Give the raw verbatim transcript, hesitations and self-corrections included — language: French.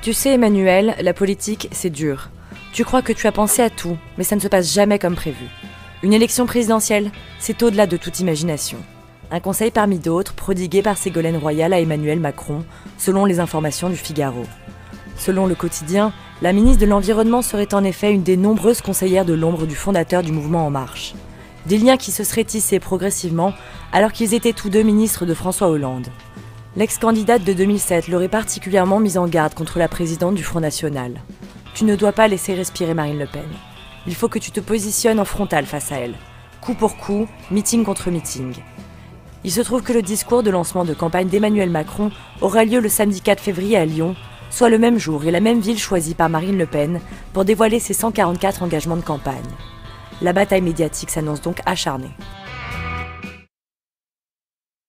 Tu sais, Emmanuel, la politique, c'est dur. Tu crois que tu as pensé à tout, mais ça ne se passe jamais comme prévu. Une élection présidentielle, c'est au-delà de toute imagination. Un conseil parmi d'autres, prodigué par Ségolène Royal à Emmanuel Macron, selon les informations du Figaro. Selon le quotidien, la ministre de l'Environnement serait en effet une des nombreuses conseillères de l'ombre du fondateur du mouvement En Marche. Des liens qui se seraient tissés progressivement alors qu'ils étaient tous deux ministres de François Hollande. L'ex-candidate de deux mille sept l'aurait particulièrement mise en garde contre la présidente du Front National. Tu ne dois pas laisser respirer Marine Le Pen. Il faut que tu te positionnes en frontal face à elle. Coup pour coup, meeting contre meeting. Il se trouve que le discours de lancement de campagne d'Emmanuel Macron aura lieu le samedi quatre février à Lyon, soit le même jour et la même ville choisie par Marine Le Pen pour dévoiler ses cent quarante-quatre engagements de campagne. La bataille médiatique s'annonce donc acharnée.